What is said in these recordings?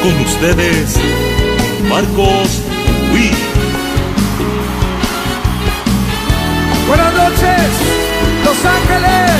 Con ustedes, Marcos Witt. Buenas noches, Los Ángeles.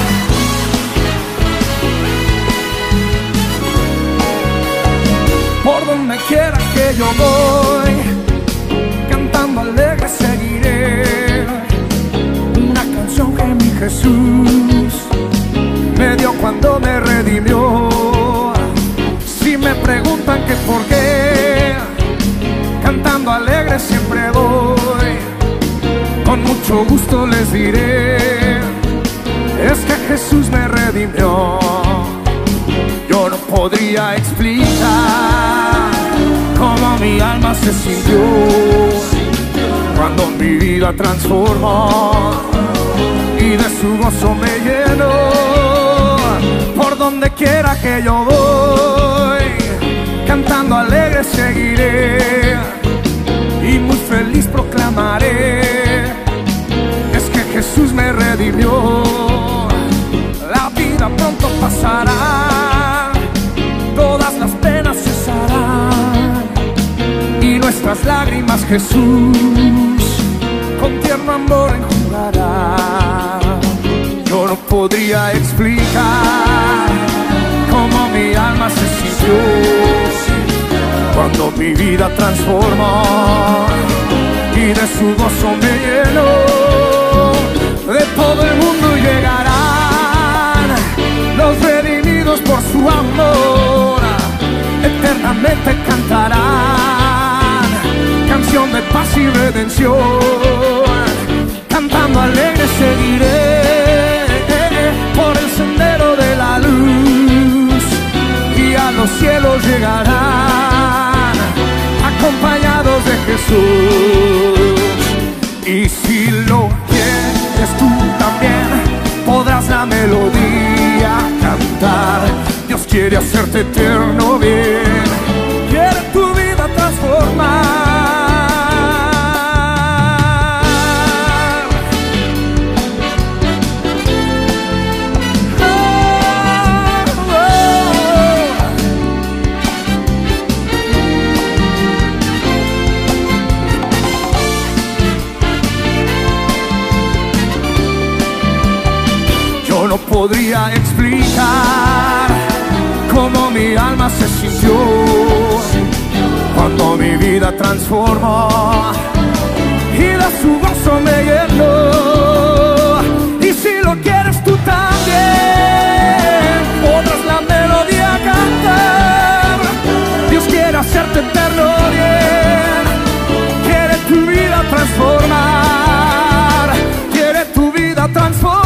Por donde quiera que yo voy, cantando alegre seguiré una canción que mi Jesús me dio cuando me redimió. Si me preguntan que por qué, cantando alegre siempre voy, con mucho gusto les diré, es que Jesús me redimió. Yo no podría explicar cómo mi alma se sintió cuando mi vida transformó y de su gozo me llenó. Por donde quiera que yo voy, cantando alegre seguiré y muy feliz proclamaré, es que Jesús me redimió. La vida pronto pasará, todas las penas cesarán y nuestras lágrimas Jesús con tierno amor enjugará. Yo no podría explicar cómo mi alma se sintió cuando mi vida transformó y de su gozo me llenó. De todo el mundo llegarán los redimidos por su amor, eternamente cantarán canción de paz y redención. Cantando alegre seguiré por el sendero de la luz y a los cielos llegarán acompañados de Jesús. Y si lo quieres tú también, podrás la melodía cantar. Dios quiere hacerte eterno bien, quiere tu vida transformar. No podría explicar cómo mi alma se sintió cuando mi vida transformó y de su gozo me llenó. Y si lo quieres tú también, podrás la melodía cantar. Dios quiere hacerte eterno bien, quiere tu vida transformar, quiere tu vida transformar.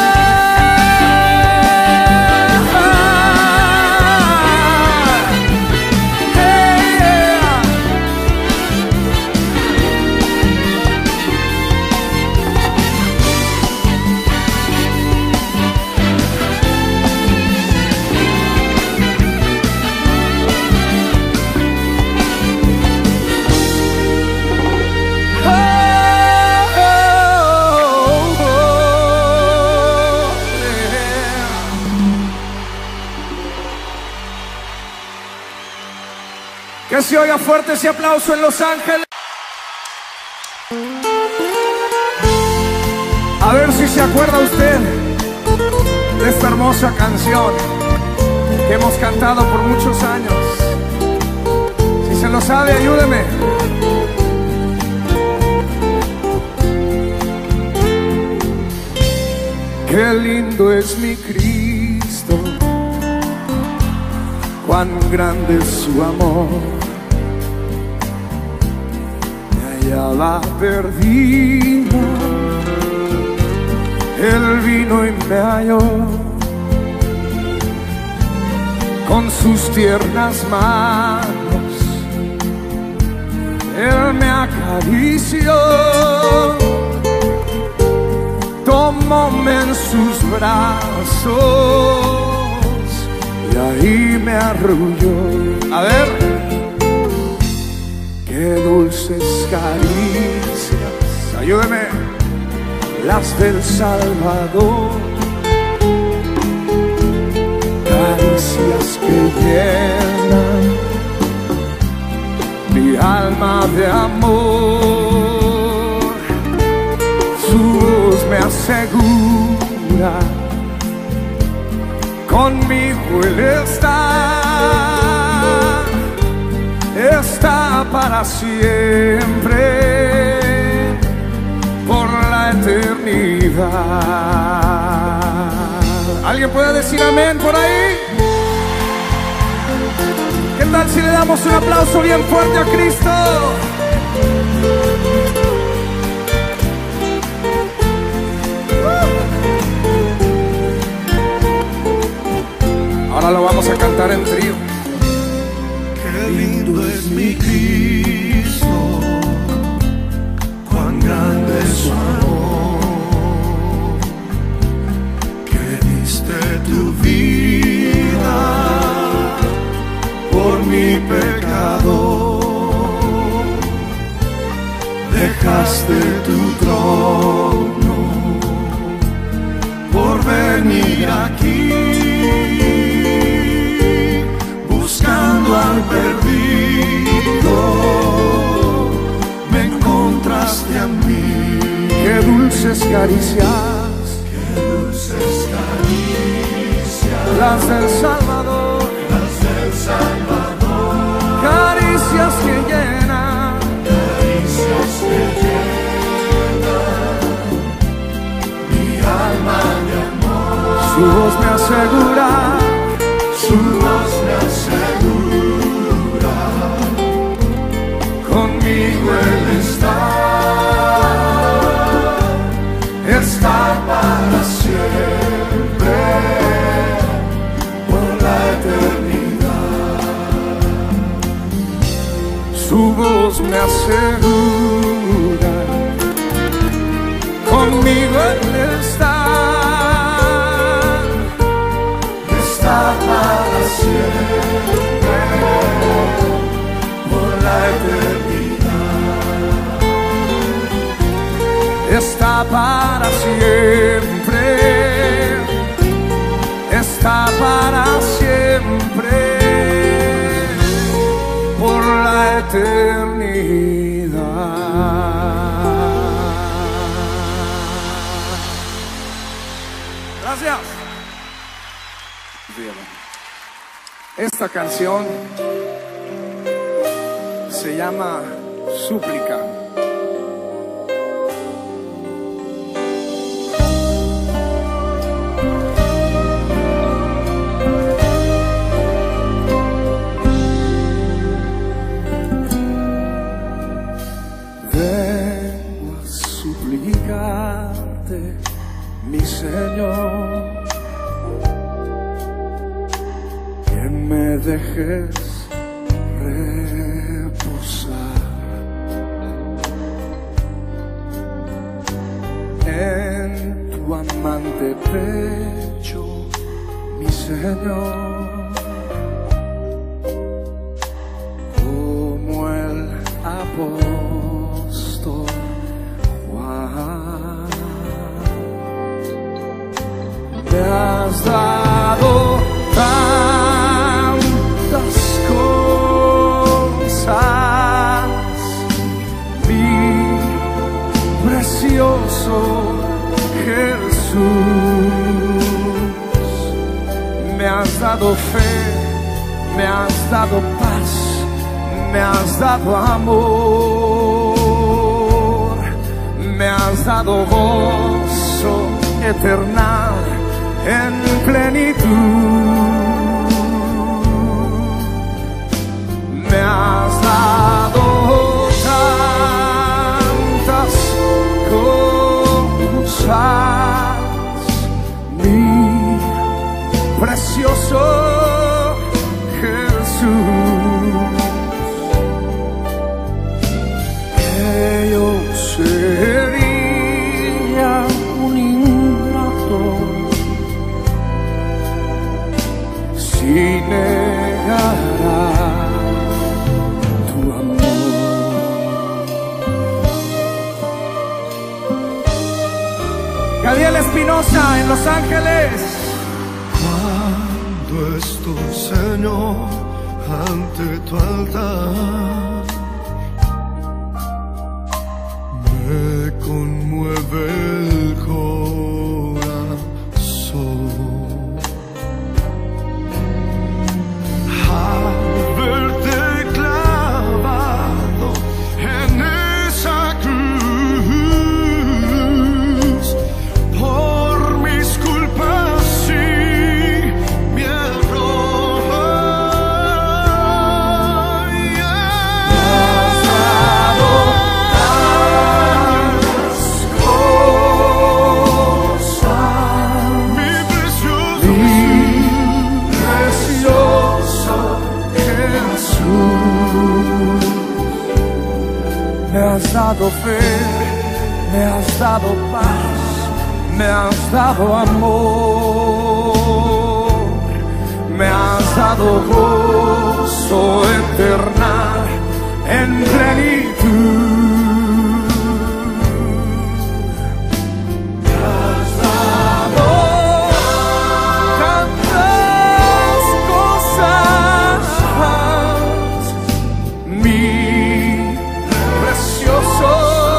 Que se oiga fuerte ese aplauso en Los Ángeles. A ver si se acuerda usted de esta hermosa canción que hemos cantado por muchos años. Si se lo sabe, ayúdeme. Qué lindo es mi Cristo, cuán grande es su amor. Hallaba perdido, Él vino y me halló, con sus tiernas manos Él me acarició, tomóme en sus brazos y ahí me arrulló. A ver. Qué dulces caricias, ayúdeme, las del Salvador. Caricias que llenan alma de amor. Su voz me asegura, conmigo Él está para siempre, por la eternidad. ¿Alguien puede decir amén por ahí? ¿Qué tal si le damos un aplauso bien fuerte a Cristo? Ahora lo vamos a cantar en trío. Qué lindo es mi Cristo, cuán grande es su amor, que diste tu vida por mi pecado, dejaste tu trono por venir aquí, buscando al perdido, me encontraste a mí. Qué dulces caricias, las del Salvador, caricias que llenan, mi alma de amor. Su voz me asegura, su voz me asegura, conmigo Él está para siempre, por la eternidad. su voz me asegura, conmigo Él está para siempre, por la eternidad. Está para siempre, está para siempre, por la eternidad. Gracias. Esta canción se llama Súplica. Vengo a suplicarte, mi Señor, me dejes reposar en tu amante pecho, mi Señor, como el apóstol Juan. Me has dado mi precioso Jesús. Me has dado fe, me has dado paz, me has dado amor, me has dado gozo eternal en plenitud. Me has dado tantas cosas, mi precioso Jesús, que yo sería un ingrato si negara Gabriel Espinosa en Los Ángeles. Cuando estoy, Señor, ante tu altar, el corazón. Al verte clavado en esa cruz, por mis culpas y mi error, has dado tantas cosas, mi precioso Jesús. Me has dado fe, me has dado paz, me has dado amor, me has dado gozo eterno en plenitud. Me has dado tantas cosas, mi precioso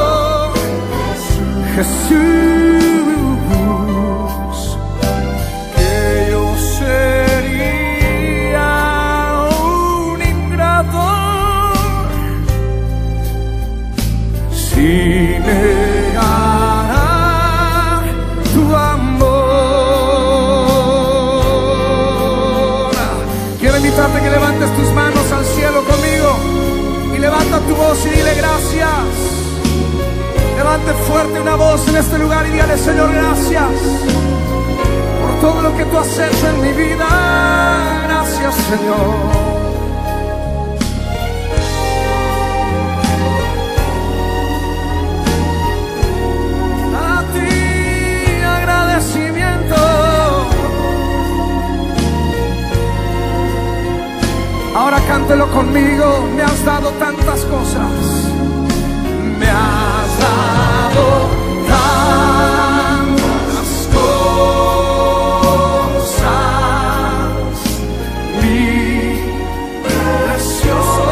Jesús, que yo sería un ingrato si negara tu amor. Quiero invitarte a que levantes tus manos al cielo conmigo y levanta tu voz y dile gracias. Levante fuerte una voz en este lugar y dígale: Señor, gracias por todo lo que tú has hecho en mi vida. Gracias, Señor. A ti agradecimiento. Ahora cántelo conmigo. Me has dado tantas cosas. Me has dado tantas cosas, mi precioso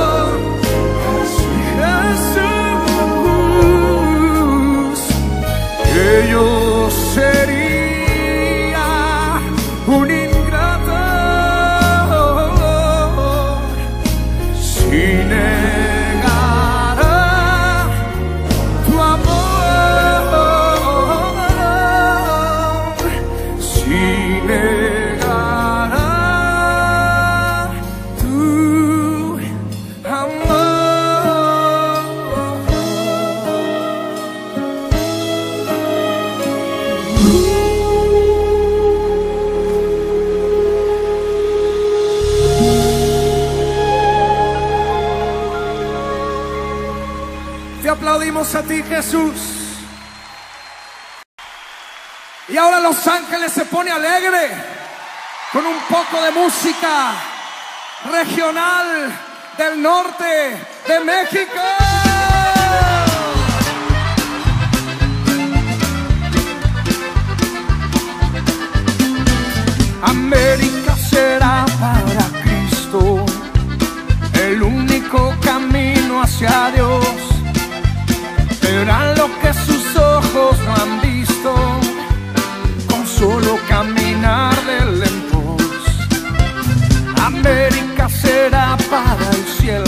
Jesús, que yo sería un ingrato si negara tu amor, si negara tu amor. Te aplaudimos a ti, Jesús. Y ahora Los Ángeles se pone alegre con un poco de música regional del norte de México. América será para Cristo el único camino hacia Dios. Verán lo que sus ojos no han visto, con solo caminar de en pos. América será para el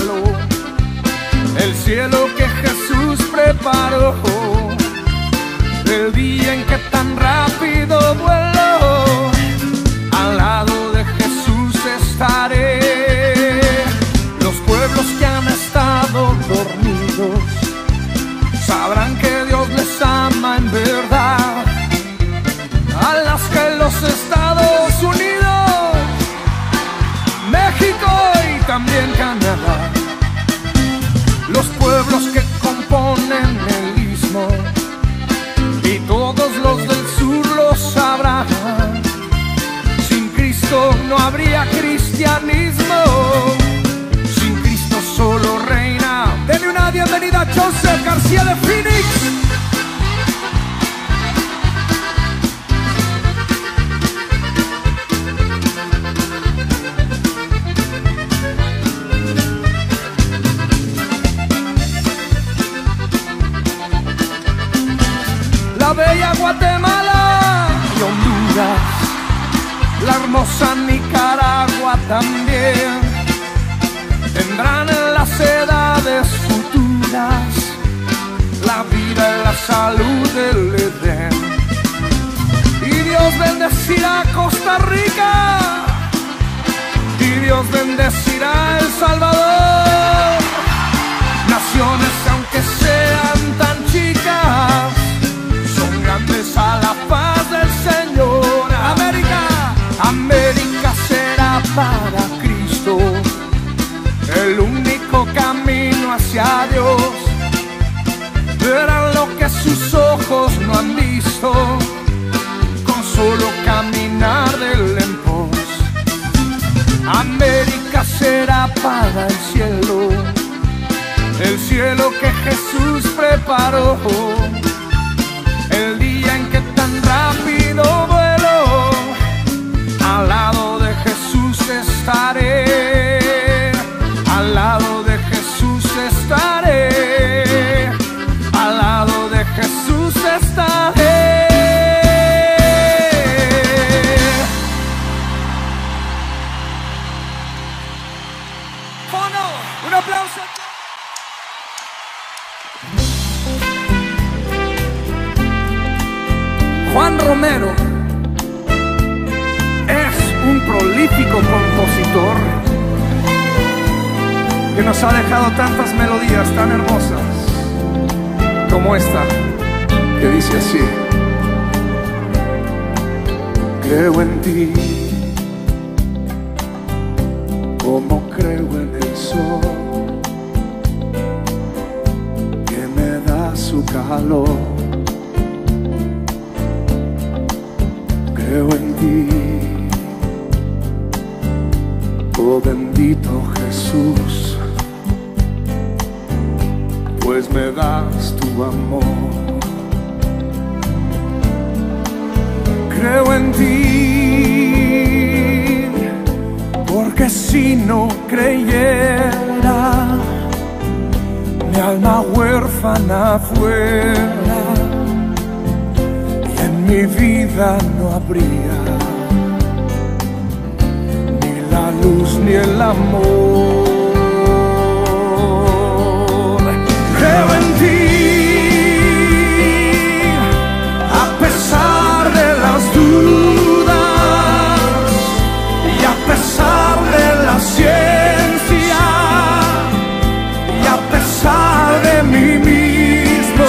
cielo que Jesús preparó. El día en que tan rápido vuelo, al lado de Jesús estaré. Los pueblos que han estado dormidos sabrán que Dios les ama en verdad. A las que los Estados Unidos, México y también Canadá, los pueblos que componen el istmo y todos los del sur lo sabrán. Sin Cristo no habría cristianismo, sin Cristo solo reina. Denle una bienvenida a Joseph García de Phoenix. Guatemala y Honduras, la hermosa Nicaragua también tendrán en las edades futuras la vida y la salud del Edén. Y Dios bendecirá a Costa Rica, y Dios bendecirá a El Salvador. Naciones, aunque sean tan chicas, son grandes a la paz del Señor. América será para Cristo el único camino hacia Dios. Verán lo que sus ojos no han visto con solo caminar del en pos. América será para el cielo que Jesús preparó. El día en que tan rápido vuelo, al lado de Jesús estaré, al lado de Jesús estaré, al lado de Jesús estaré. Un aplauso. Juan Romero es un prolífico compositor que nos ha dejado tantas melodías tan hermosas como esta, que dice así: creo en ti como creo en el sol que me da su calor. Creo en ti, oh bendito Jesús, pues me das tu amor. Creo en ti, porque si no creyera, mi alma huérfana fuera, mi vida no habría ni la luz ni el amor. Creo en ti, a pesar de las dudas y a pesar de la ciencia y a pesar de mí mismo.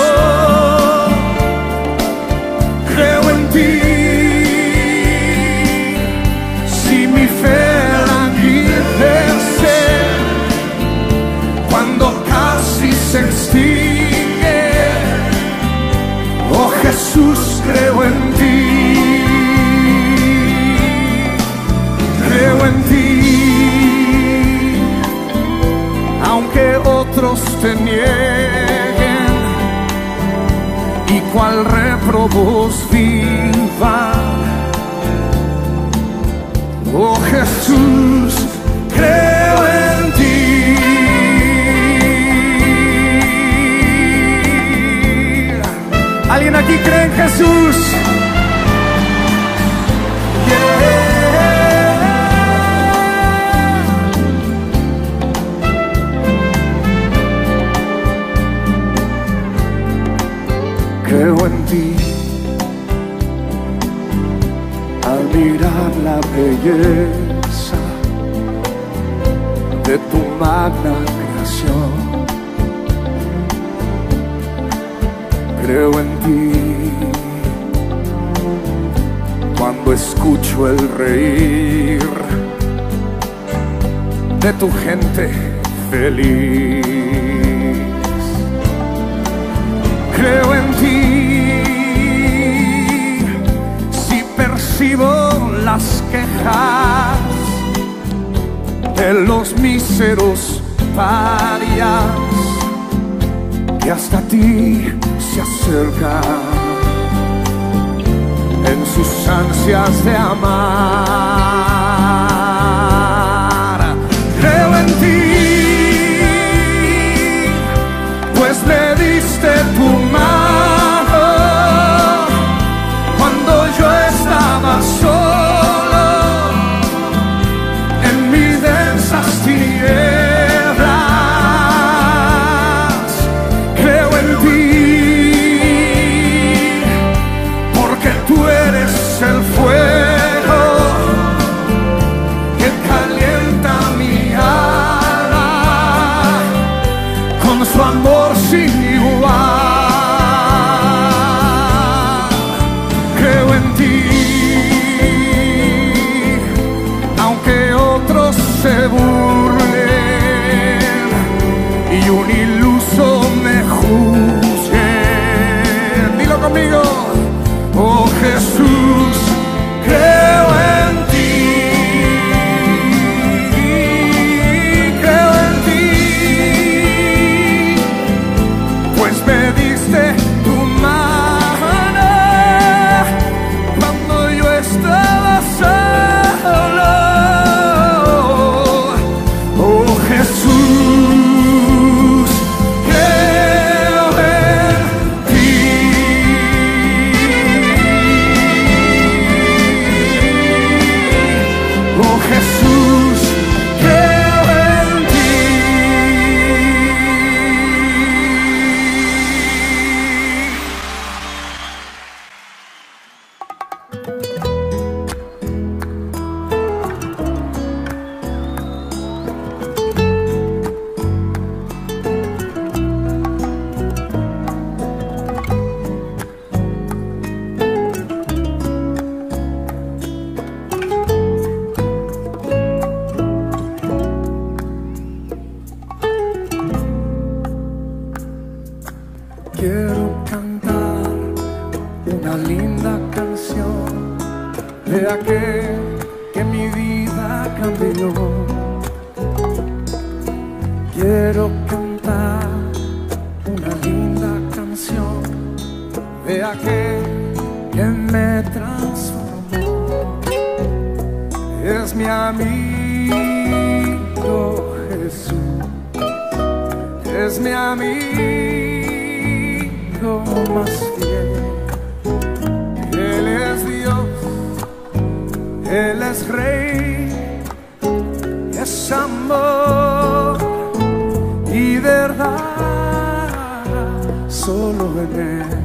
Creo en ti, si mi fe languidece cuando casi se extingue. Oh Jesús, creo en ti, creo en ti, aunque otros te nieguen y cual réprobos vivan. Oh Jesús, creo en ti. ¿Alguien aquí cree en Jesús? Creo en ti, al mirar la belleza de tu magna creación. Creo en ti, cuando escucho el reír de tu gente feliz. Creo en ti, si percibo las quejas de los míseros parias que hasta ti se acercan en sus ansias de amar. Creo en ti, pues me diste tu mano Jesús, creo en ti, creo en ti, pues me diste tu mano cuando yo estaba solo. Oh Jesús, creo en ti. Oh Jesús, creo en ti. Quiero cantar una linda canción de aquel que mi vida cambió. Quiero cantar una linda canción de aquel que me transformó. Es mi amigo Jesús, es mi amigo más fiel. Él es Dios, Él es Rey, es amor y verdad. Solo en Él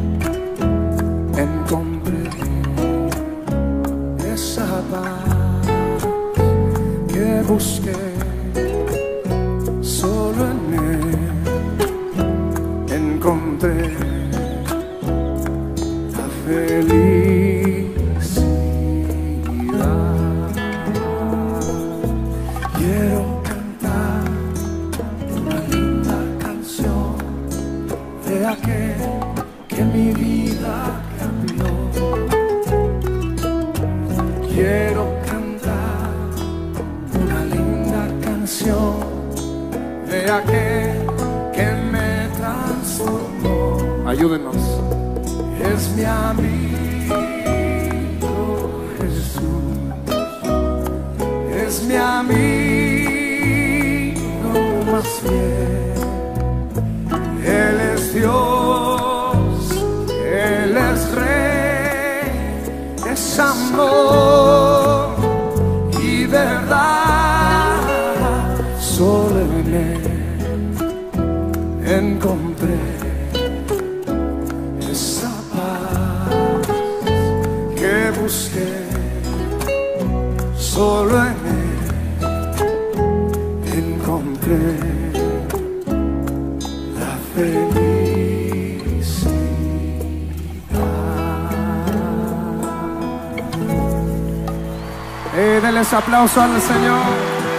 encontré esa paz que busqué. Solo en Él encontré la felicidad. Quiero cantar una linda canción de aquel que mi vida cambió. Quiero cantar una linda canción de aquel que me transformó. Ayúdenos. Es mi amigo Jesús, es mi amigo más fiel. Él es Dios, Él es Rey, es amor y verdad. Solo en Él encontré esa paz que busqué. Solo en Él encontré la felicidad. Denles aplauso al Señor.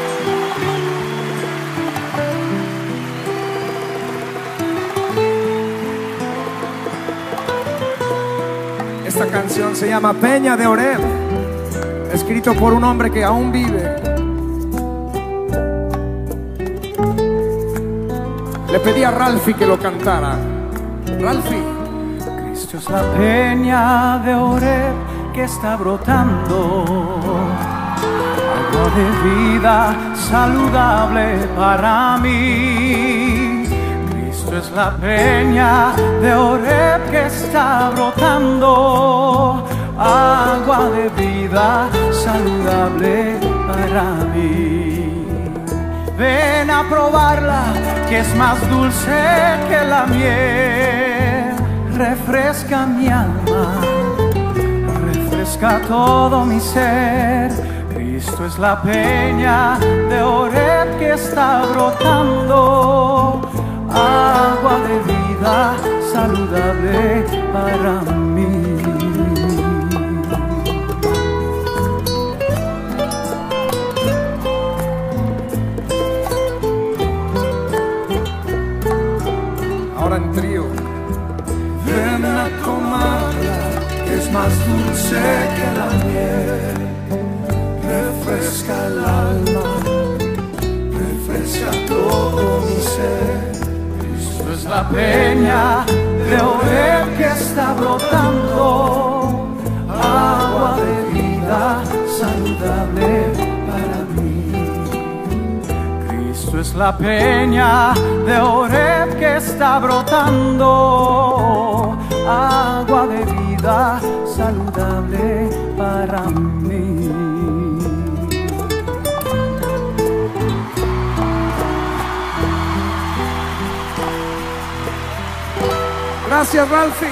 Esta canción se llama Peña de Oreb, escrito por un hombre que aún vive. Le pedí a Ralphie que lo cantara. Ralphie. Cristo es la peña de Oreb que está brotando, agua de vida saludable para mí. Cristo es la peña de Oreb que está brotando, agua de vida saludable para mí. Ven a probarla, que es más dulce que la miel. Refresca mi alma, refresca todo mi ser. Cristo es la peña de Oreb que está brotando, agua de vida saludable para mí. Ahora en trío. Ven a tomarla, que es más dulce sé que la miel refresca el alma, refresca todo mi ser. Cristo es la peña de Oreb que está brotando, agua de vida saludable para mí. Cristo es la peña de Oreb que está brotando, agua de vida saludable para mí. Gracias, Ralphie.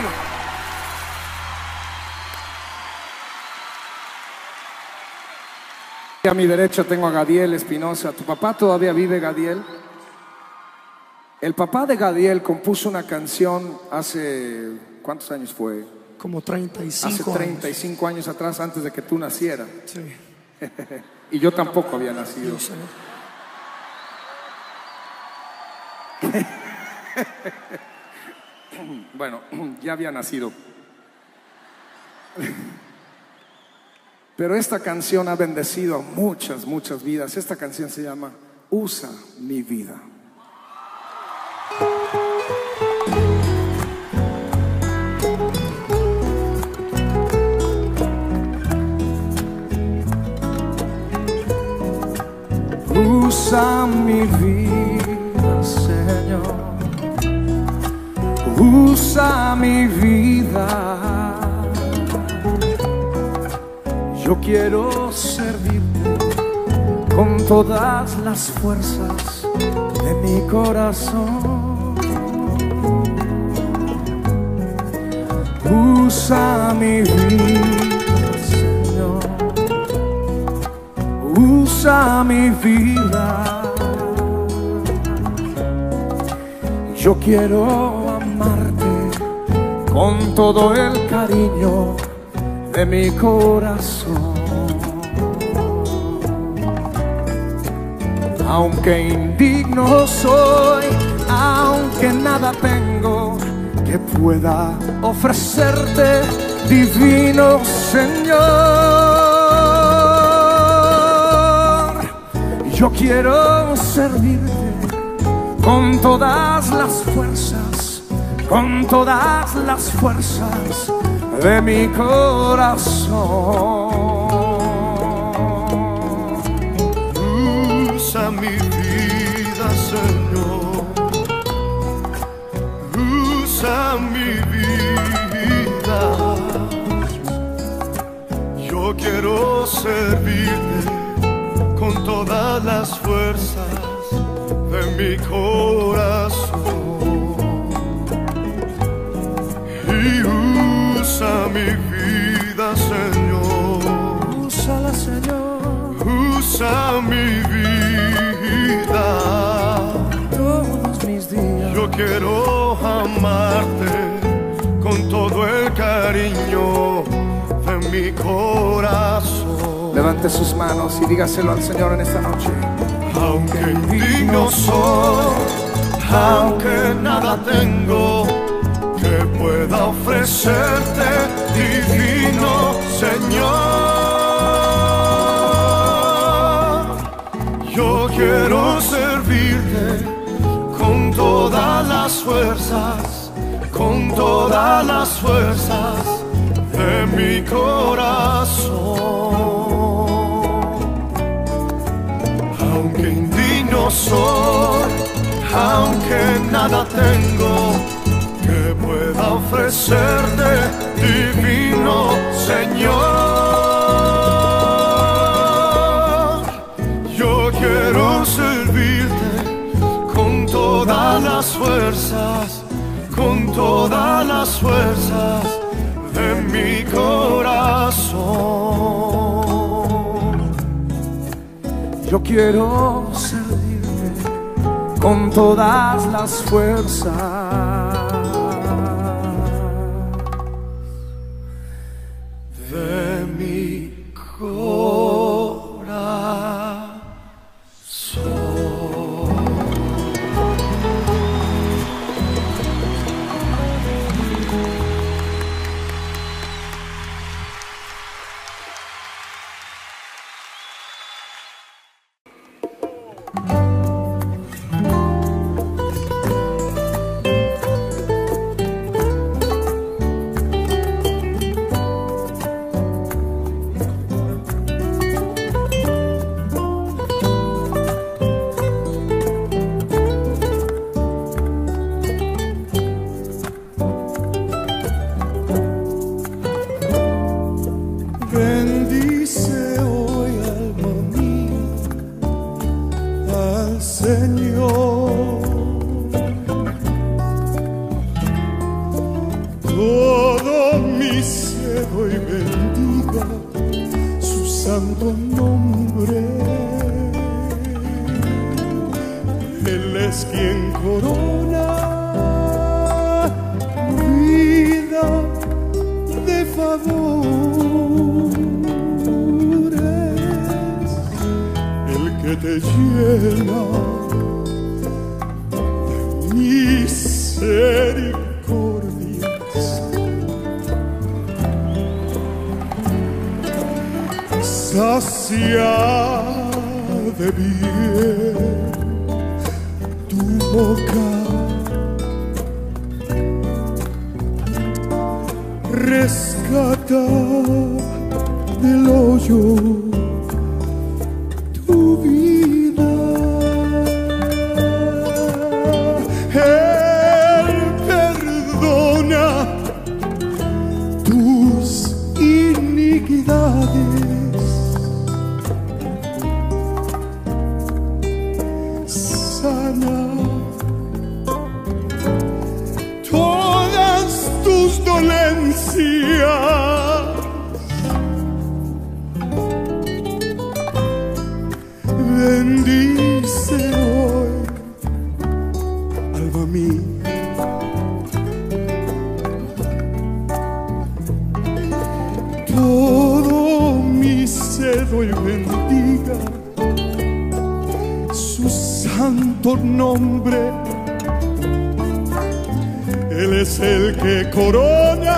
A mi derecha tengo a Gadiel Espinosa. ¿Tu papá todavía vive, Gadiel? El papá de Gadiel compuso una canción hace... ¿cuántos años fue? Como 35 hace 35 años atrás, antes de que tú nacieras. Sí. Y yo tampoco había nacido. Yo sé. Bueno, ya había nacido. Pero esta canción ha bendecido a muchas, muchas vidas. Esta canción se llama Usa mi vida. Usa mi vida, Señor. Usa mi vida. Yo quiero servirte con todas las fuerzas de mi corazón. Usa mi vida, Señor. Usa mi vida. Yo quiero amarte con todo el cariño de mi corazón. Aunque indigno soy, aunque nada tengo que pueda ofrecerte, divino Señor, yo quiero servirte con todas las fuerzas, con todas las fuerzas de mi corazón. Usa mi vida, Señor. Usa mi vida. Yo quiero servirte con todas las fuerzas de mi corazón. Y usa mi vida, Señor. Úsala, Señor. Usa mi vida. Todos mis días. Yo quiero amarte con todo el cariño de mi corazón. Levante sus manos y dígaselo al Señor en esta noche. Aunque indigno soy, aunque nada tengo que pueda ofrecerte, divino Señor, yo quiero servirte con todas las fuerzas, con todas las fuerzas de mi corazón. Aunque indigno soy, aunque nada tengo que pueda ofrecerte, divino Señor, yo quiero servirte con todas las fuerzas, con todas las fuerzas de mi corazón. Yo quiero servirte con todas las fuerzas de mi corazón. santo nombre. Él es quien corona vida de favores, el que te llena de misericordias, sacia de bien tu boca, rescata del hoyo tu vida. Él perdona tus iniquidades, sana todas tus dolencias. Bendice hoy, alma mía, todo mi ser hoy bendiga su santo nombre. Él es el que corona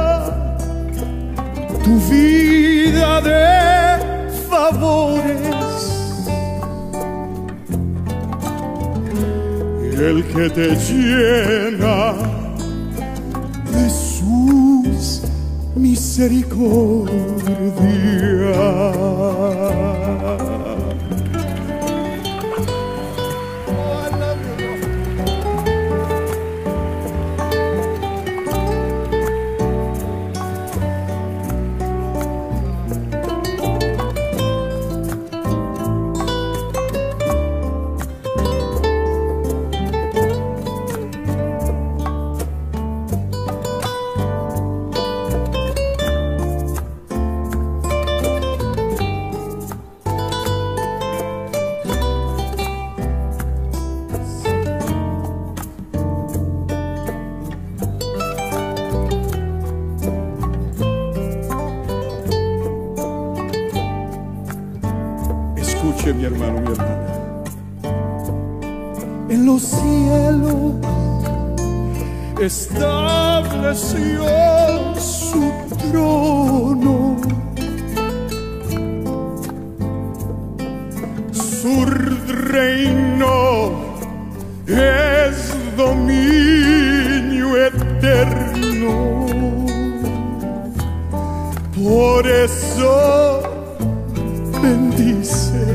tu vida de favores, el que te llena de sus misericordias. Escuche, mi hermano, mi hermana. En los cielos estableció su trono, su reino es dominio eterno. Por eso bendice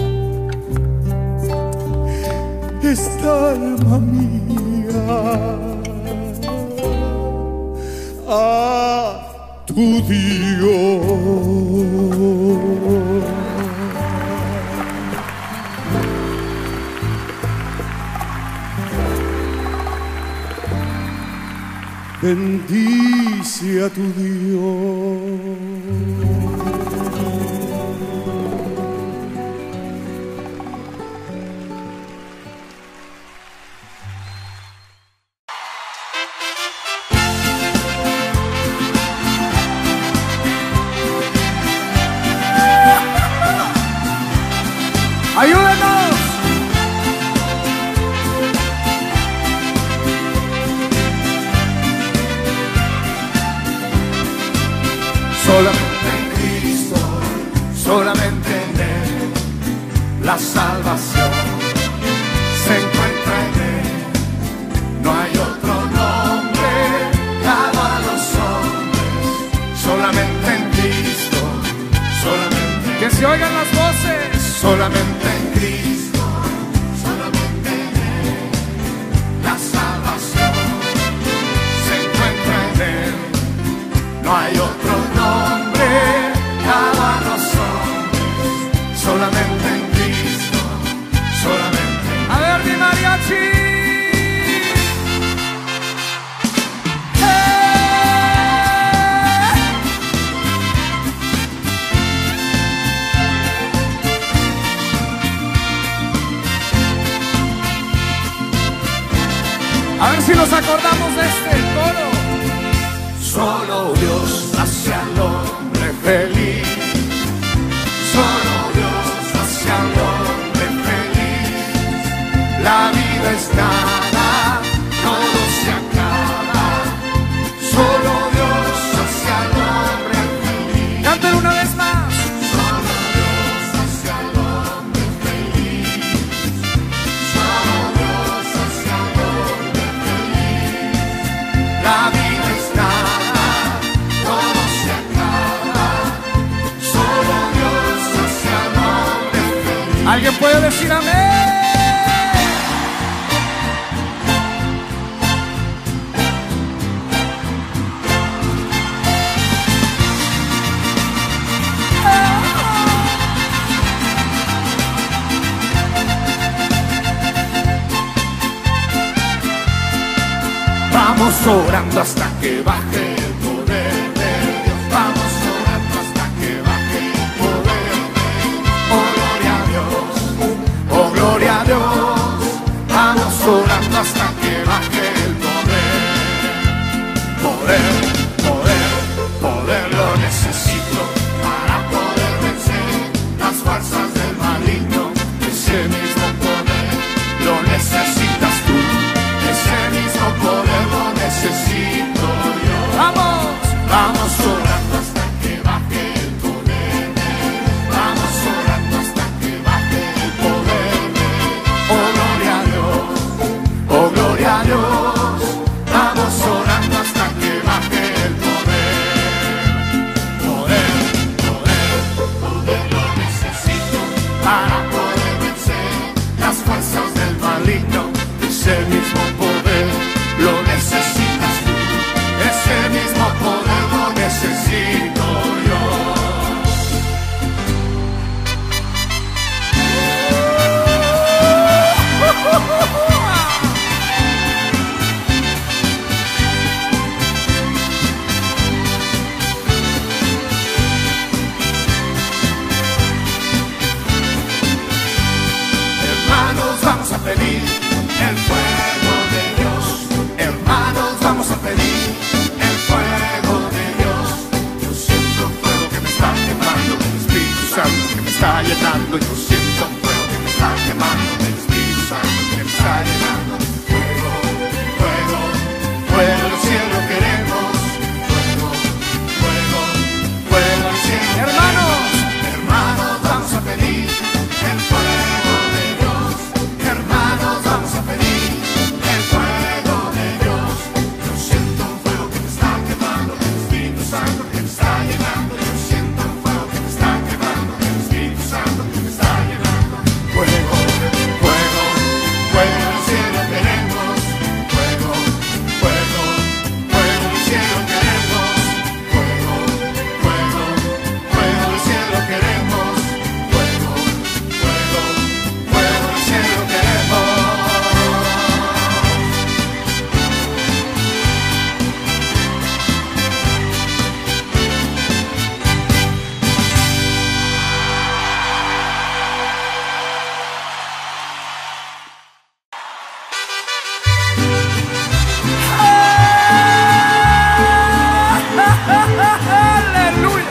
esta alma mía a tu Dios. Bendice a tu Dios. ¡Ayúdenos! Solamente en Cristo, solamente en Él, la salvación se encuentra en Él. No hay otro nombre dado a los hombres, solamente en Cristo, solamente. Que se oigan las voces. Solamente en Cristo, solamente en Él, la salvación se encuentra en Él. No hay otro nombre dado a los hombres, solamente en Cristo, solamente. A ver, mi mariachi. si nos acordamos de este coro. Solo Dios hace al hombre feliz. Solo Dios hace al hombre feliz. La vida es nada, todo se acaba. Solo Dios hace al hombre feliz. Cántalo una vez más. Solo Dios hace al hombre feliz. Solo Dios hace al hombre feliz. La vida es nada, todo se acaba. Solo Dios hace al hombre feliz. ¿Alguien puede decir amén? Vamos orando hasta que baje el poder de Dios. Vamos orando hasta que baje el poder de Dios. Oh, gloria a Dios. Oh, gloria a Dios. Vamos orando hasta que baje el poder. Poder, poder, poder lo necesito para poder vencer las fuerzas del maligno. Ese mismo poder lo necesitas tú. Ese mismo poder lo necesito yo. Vamos, vamos orando hasta que baje el poder de Dios. Vamos orando hasta que baje el poder de Dios. Oh, gloria a Dios. Oh, gloria a Dios. Vamos orando hasta que baje el poder. Poder, poder, poder lo necesito para poder vencer las fuerzas del maligno. Ese mismo poder lo necesitas tú. Ese mismo poder lo necesito yo. Hermanos, vamos a pedir el fuego de Dios. Hermanos, vamos a pedir el fuego de Dios. Yo siento un fuego que me está quemando, el Espíritu Santo que me está llenando. Yo siento un fuego que me está quemando, el Espíritu Santo que me está llenando. Fuego, fuego, fuego del cielo queremos. Fuego, fuego, fuego del cielo. Hermanos, hermanos, vamos a pedir el fuego de Dios. Hermanos, vamos a pedir el fuego de Dios. Yo siento un fuego que me está quemando, el Espíritu Santo que me está llenando. Yo siento un fuego que me está quemando, el Espíritu Santo que me está llenando. Fuego, fuego, fuego del cielo queremos. Fuego, fuego, fuego del cielo queremos. Fuego, fuego, fuego del cielo queremos. Fuego, fuego, fuego del cielo queremos. Aleluya.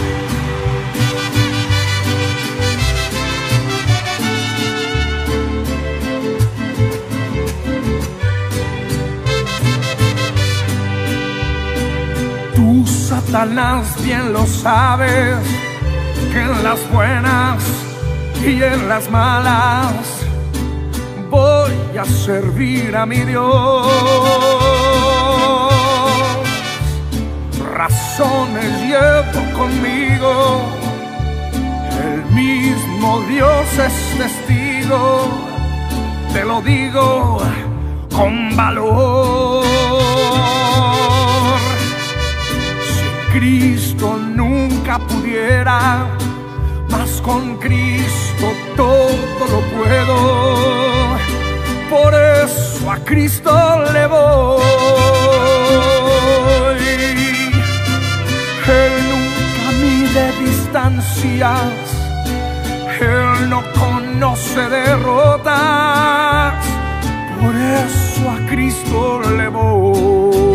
Tú, Satanás, bien lo sabes, que en las buenas y en las malas voy a servir a mi Dios. Razones llevo conmigo, el mismo Dios es testigo, te lo digo con valor. Sin Cristo nunca pudiera, mas con Cristo todo lo puedo. Por eso a Cristo le voy. Él nunca mide distancias, Él no conoce derrotas. Por eso eso a Cristo le voy.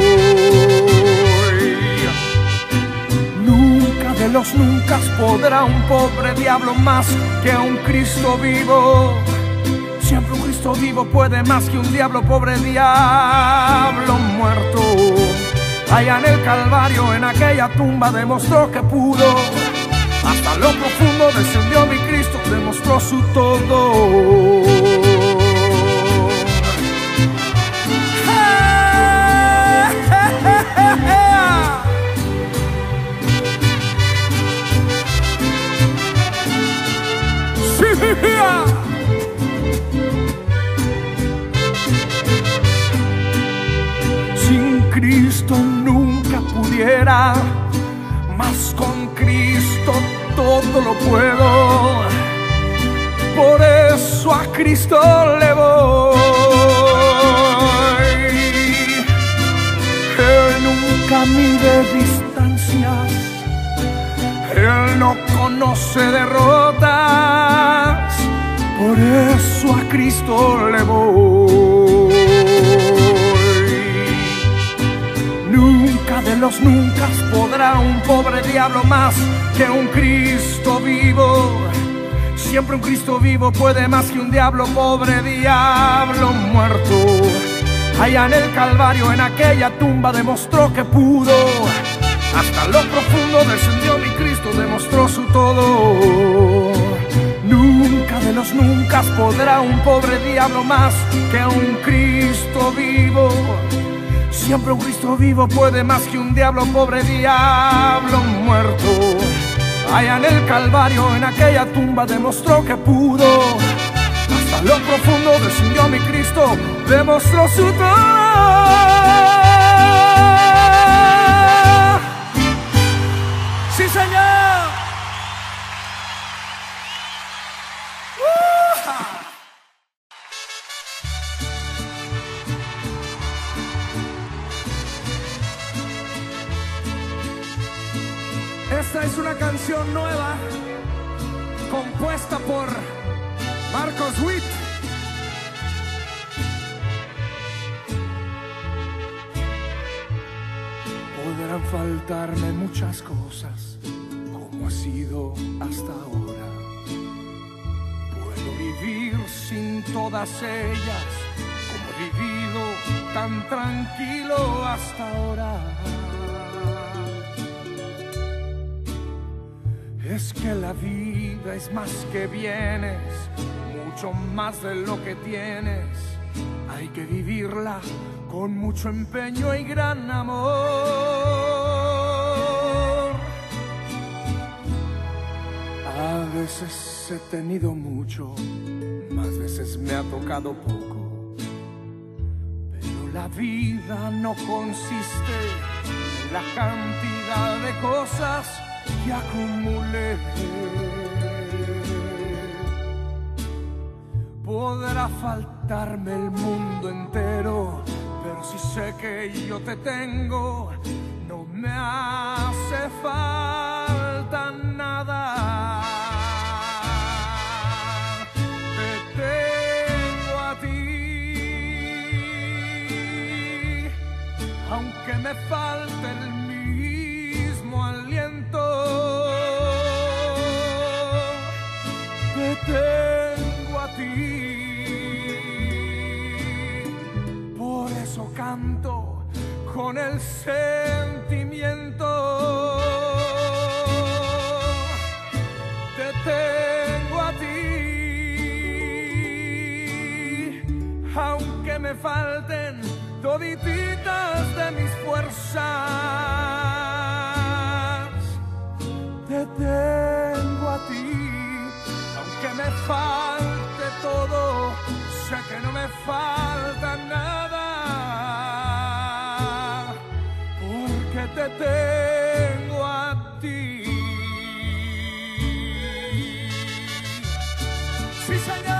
Nunca de los nunca podrá un pobre diablo más que a un Cristo vivo. Siempre un Cristo vivo puede más que un diablo, pobre diablo muerto. Allá en el Calvario, en aquella tumba, demostró que pudo. Hasta lo profundo descendió mi Cristo, demostró su todo. Sin Cristo nunca pudiera, mas con Cristo todo lo puedo. Por eso a Cristo le voy. Él nunca mide distancias, Él no conoce derrotas. Por eso a Cristo le voy. Nunca de los nunca podrá un pobre diablo más que un Cristo vivo. Siempre un Cristo vivo puede más que un diablo, pobre diablo muerto. Allá en el Calvario, en aquella tumba, demostró que pudo. Hasta lo profundo descendió mi Cristo, demostró su todo. Nunca de los nunca podrá un pobre diablo más que un Cristo vivo. Siempre un Cristo vivo puede más que un diablo, pobre diablo muerto. Allá en el Calvario, en aquella tumba, demostró que pudo. Hasta lo profundo descendió mi Cristo, demostró su todo. ¡Sí, Señor! Esta es una canción nueva compuesta por Marcos Witt. Podrán faltarme muchas cosas, como ha sido hasta ahora. Puedo vivir sin todas ellas, como he vivido tan tranquilo hasta ahora. Es que la vida es más que bienes, mucho más de lo que tienes. Hay que vivirla con mucho empeño y gran amor. A veces he tenido mucho, más veces me ha tocado poco. Pero la vida no consiste en la cantidad de cosas que acumulé. Podrá faltarme el mundo entero, pero si sé que yo te tengo, no me hace falta nada. Te tengo a ti, aunque me falte el mismo aliento. Te tengo a ti, por eso canto con el sentimiento. Te tengo a ti, aunque me falten todititas de mis fuerzas. Te tengo a ti, aunque me falte todo, sé que no me falta nada, porque te tengo a ti. ¡Sí, Señor!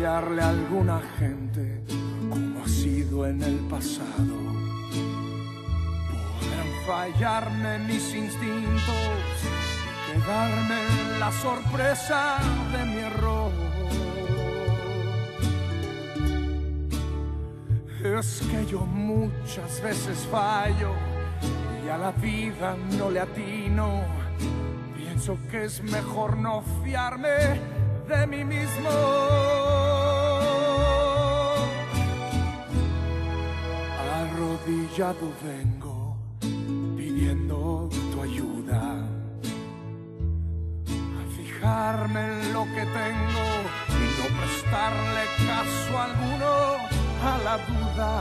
fallarle a alguna gente como ha sido en el pasado. Podrán fallarme mis instintos y quedarme en la sorpresa de mi error. Es que yo muchas veces fallo y a la vida no le atino. Pienso que es mejor no fiarme de mí mismo. Arrodillado vengo pidiendo tu ayuda, a fijarme en lo que tengo y no prestarle caso alguno a la duda.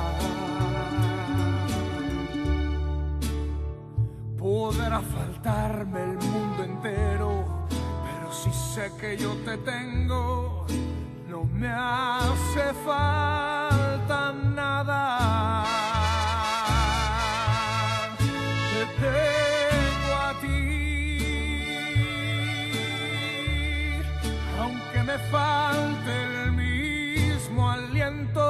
Podrá faltarme el mundo entero, pero si sé que yo te tengo, no me hace falta nada. Te tengo a ti, aunque me falte el mismo aliento.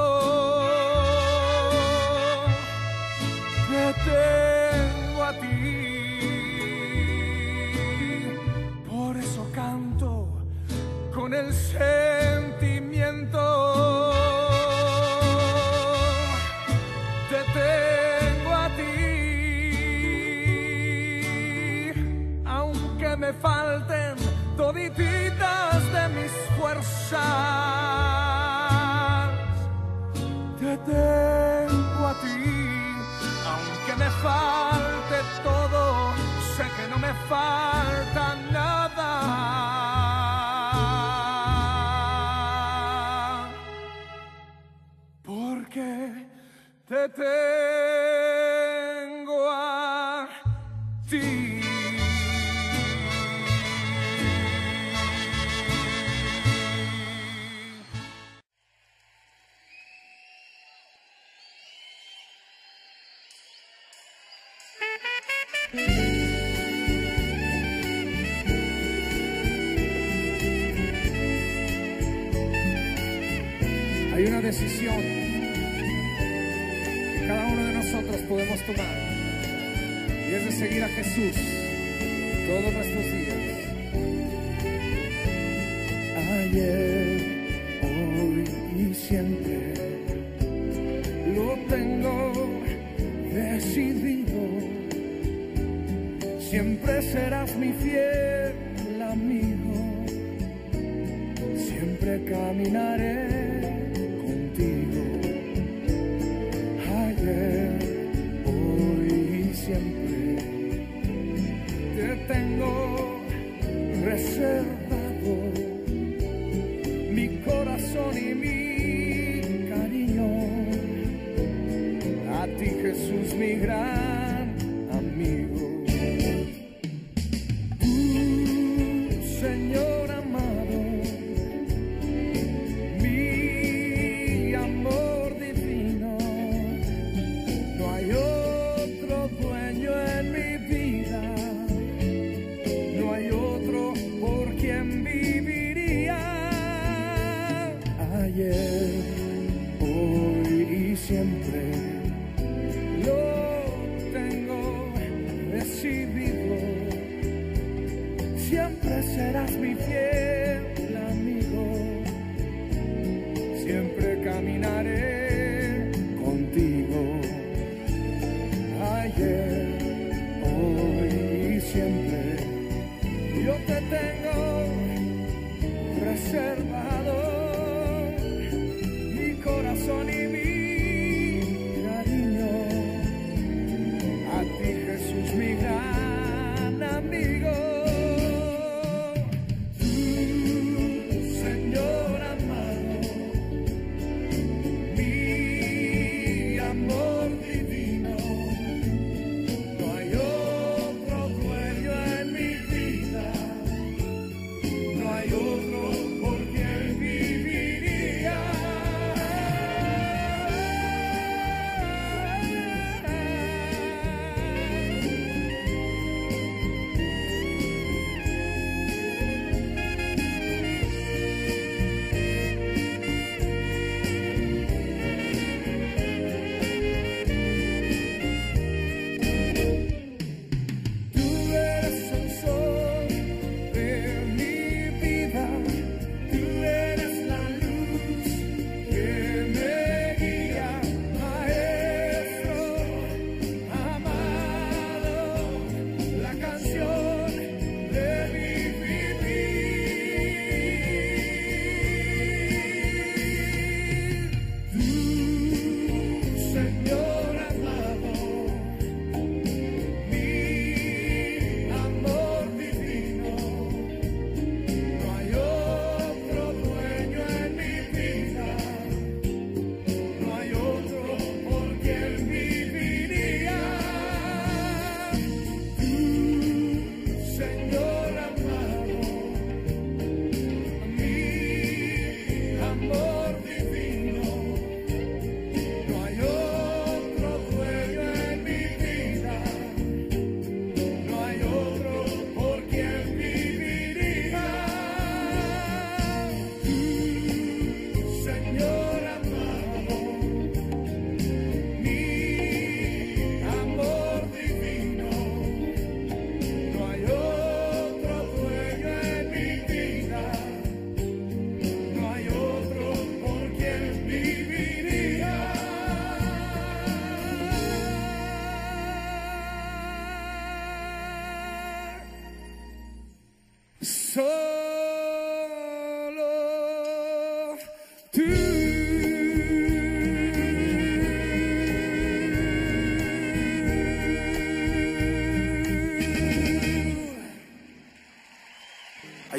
Te tengo a ti. Canto con el sentimiento. Te tengo a ti, aunque me falten todititas de mis fuerzas. Te tengo a ti, aunque me falte todo. Sé que no me falta nada, porque te tengo a ti. Hay una decisión que cada uno de nosotros podemos tomar, y es de seguir a Jesús todos nuestros días. Ayer, hoy y siempre lo tengo decidido. Siempre serás mi fiel amigo, siempre caminaré contigo. Ayer, hoy y siempre te tengo reservado mi corazón y mi cariño. A ti, Jesús, mi gran amigo. Tú, Señor amado, ayer, hoy y siempre lo tengo decidido. Siempre serás mi fiel amigo, siempre caminaré contigo. Ayer, hoy y siempre yo te tengo reservado corazón y mi cariño. A ti, Jesús, mi gran amigo. Tú,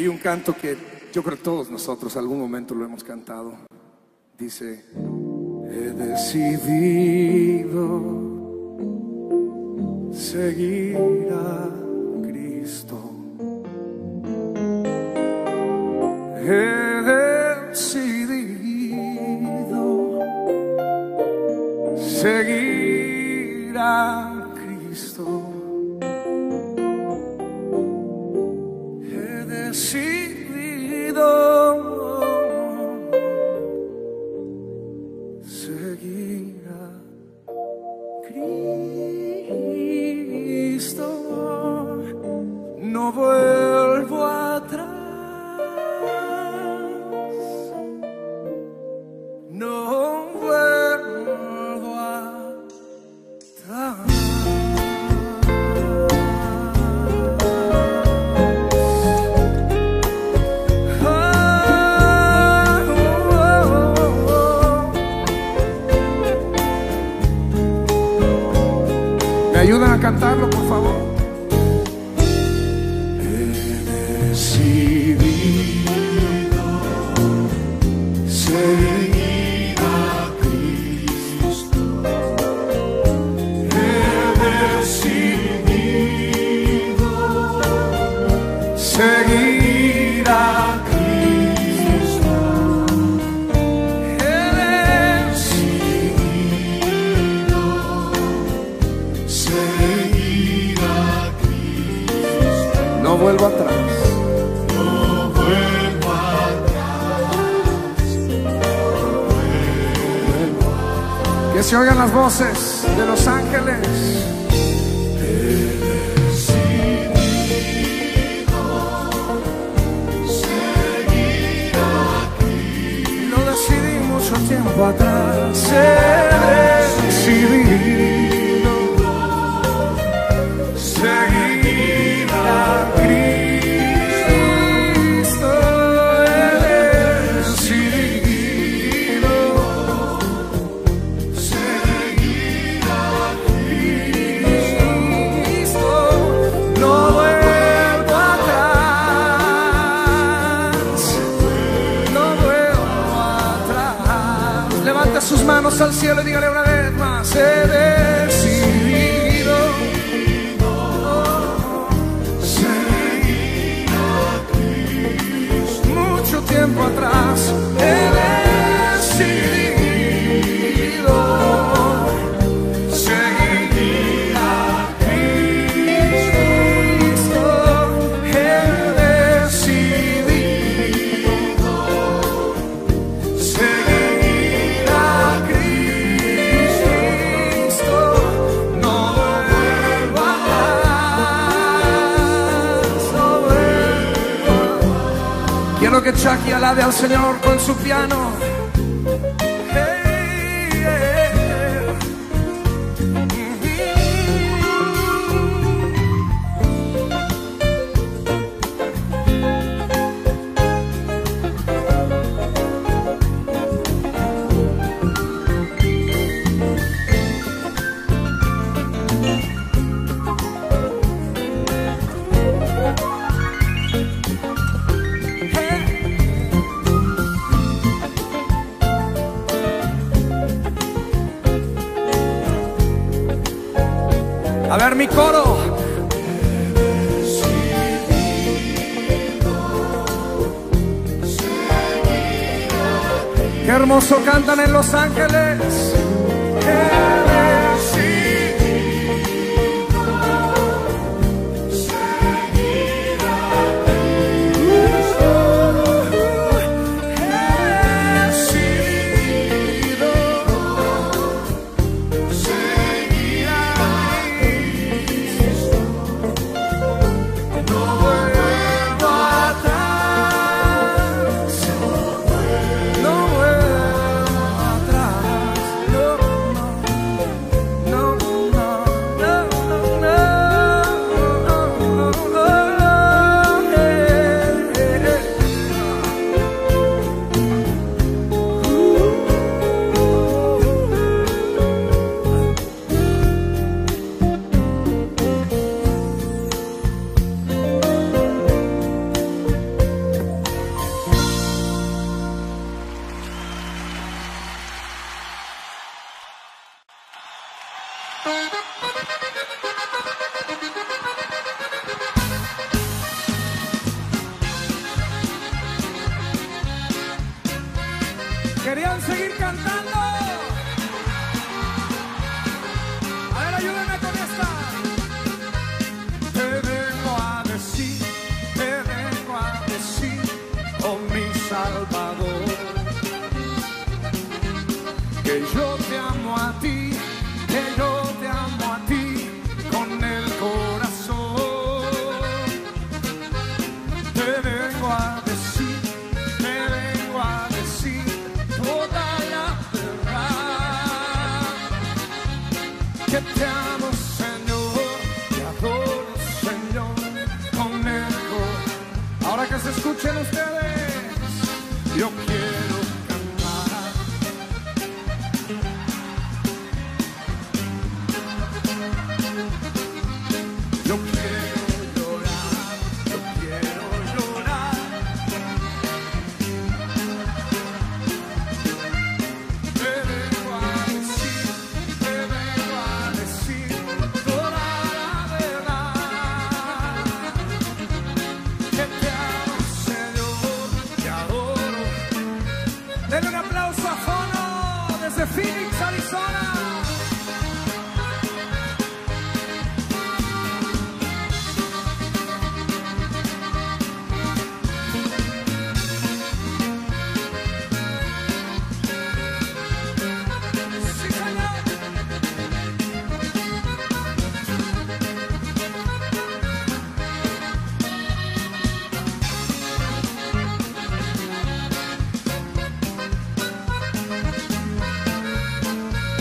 Hay un canto que yo creo que todos nosotros algún momento lo hemos cantado. Dice: he decidido seguir a Cristo. He decidido seguir a Cristo. He decidido seguir a Cristo. No vuelvo atrás. No vuelvo atrás. ¿Me ayudan a cantarlo, por favor? He decidido seguir a Cristo. He decidido seguir a Cristo. He decidido seguir a Cristo. No vuelvo atrás. Que se oigan las voces de los ángeles. He decidido seguir a Cristo. Lo decidí mucho tiempo atrás. He decidido seguir a Cristo. He decidido seguir a Cristo. No vuelvo atrás. No vuelvo atrás. Levante sus manos al cielo y dígale una vez más: he decidido seguir a Cristo. Mucho tiempo atrás he decidido seguir a Cristo. He decidido seguir a Cristo. No vuelvo atrás. No vuelvo atrás. Quiero que Chucky alabe al Señor con su piano. Hey, yeah. A ver mi coro. Qué hermoso cantan en Los Ángeles. ¿Querían seguir cantando? A ver, ayúdenme con esta. Te vengo a decir, oh mi Salvador, que yo te amo a ti, que yo te amo a ti con el corazón. Te vengo a decir toda la verdad, que te amo, Señor, te adoro, Señor, con el corazón. Ahora que se escuchen ustedes, yo quiero cantar. Yo quiero llorar, yo quiero llorar. Te vengo a decir toda la verdad, que te amo, Señor, te adoro. Denle un aplauso a Fono desde Phoenix, Arizona.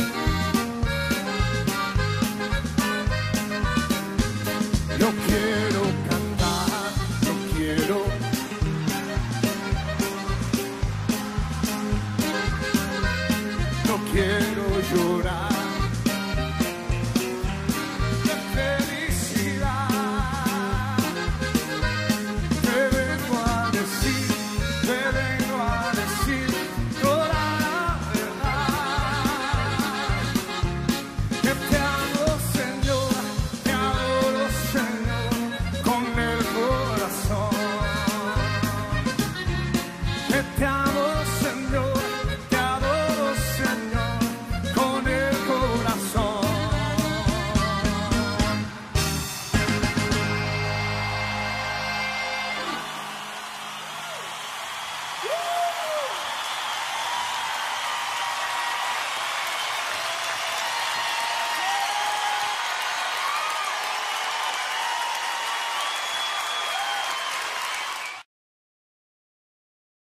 Yo quiero